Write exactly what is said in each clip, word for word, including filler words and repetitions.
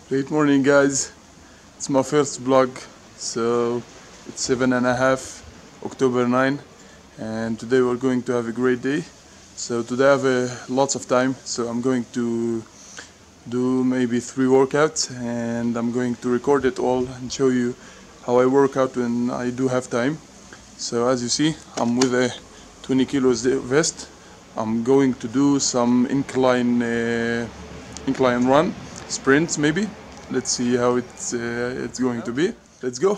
Great morning, guys. It's my first vlog, so it's seven and a half, October ninth, and today we're going to have a great day. So today I have uh, lots of time, so I'm going to do maybe three workouts, and I'm going to record it all and show you how I work out when I do have time. So as you see, I'm with a twenty kilos vest. I'm going to do some incline uh, incline run, sprints maybe. Let's see how it's uh, it's going to be. Let's go.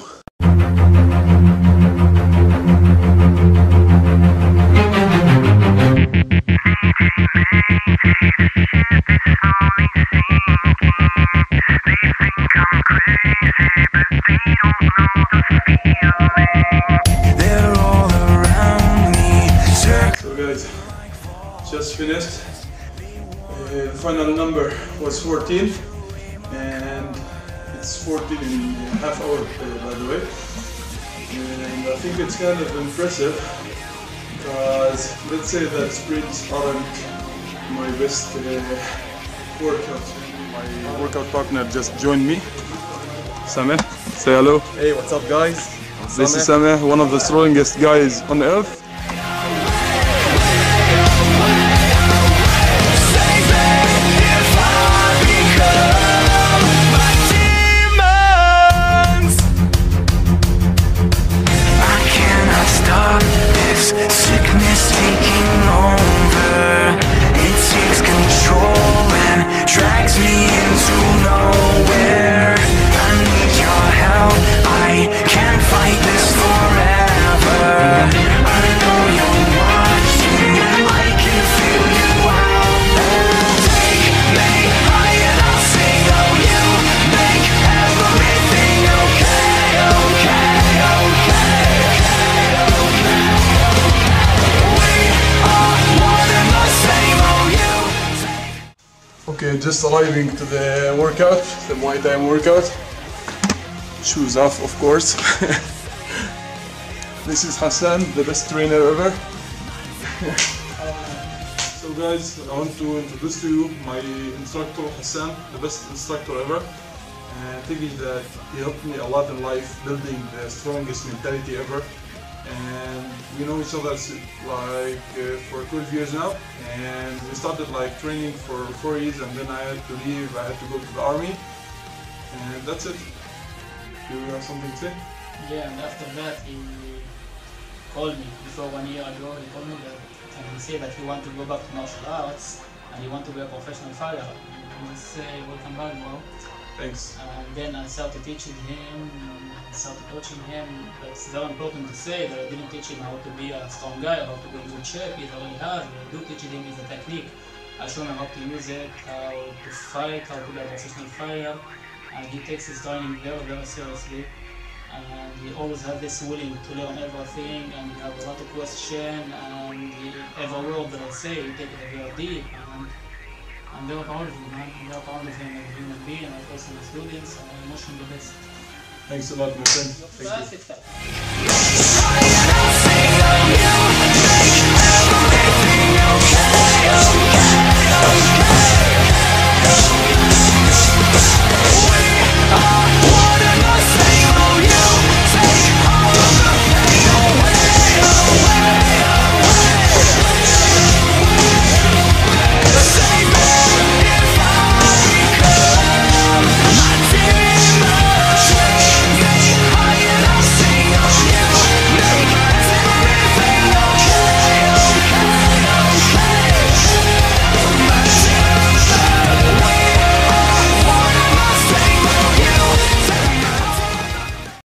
So guys, just finished. Uh, the final number was fourteen, and it's fourteen in half hour, uh, by the way. And I think it's kind of impressive because let's say that sprints aren't my best uh, workout. My workout partner just joined me. Sameh, say hello. Hey, what's up, guys? This is Sameh, one of the strongest guys on earth. Sickness taking over, it takes control and drags me into nowhere. I need your help, I can't fight this forever. I know you're watching, I can feel you out there. Take me high and I'll sing, oh you make everything okay, okay, okay. Okay, just arriving to the workout, the Muay Thai workout. Shoes off, of course. This is Hassan, the best trainer ever. So guys, I want to introduce to you my instructor Hassan, the best instructor ever. And thinking that he helped me a lot in life, building the strongest mentality ever. And we know each other like uh, for twelve years now, and we started like training for four years, and then I had to leave, I had to go to the army, and that's it. Do you have something to say? Yeah, and after that he called me, before one year ago, he called me that, and he said that he want to go back to martial arts, and he want to be a professional fighter. And I say, welcome back, bro. Thanks. And then I started teaching him, I started coaching him. But it's very important to say that I didn't teach him how to be a strong guy, how to go in good shape. He's already hard. What I do teach him is the technique. I show him how to use it, how to fight, how to be a professional fighter. And he takes his training very, very seriously. And he always has this willing to learn everything, and he has a lot of questions, and he, every word that I say, he takes it very deep. And I'm very proud of him, man. I'm very proud of him as a human being, and of course my students, and I wish him the best. Thanks a lot, my friend. Thank you. That's it.